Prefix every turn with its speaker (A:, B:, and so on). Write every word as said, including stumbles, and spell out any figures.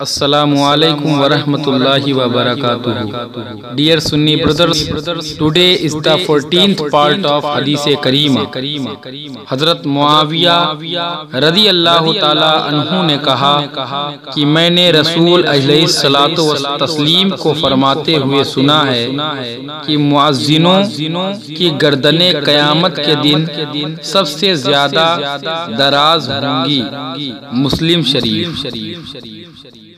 A: Assalamualaikum warahmatullahi wabarakatuh. Dear Sunni brothers, today is the fourteenth part of Hadith Kareema. हजरत मुआविया रदी अल्लाह ताला अन्हु ने कहा कि मैंने रसूल अलैहिस्सलातु व तस्लीम को फरमाते हुए सुना है कि मुअज्जिनों की गर्दनें क़यामत के दिन सबसे ज्यादा दराज होंगी। मुस्लिम शरीफ।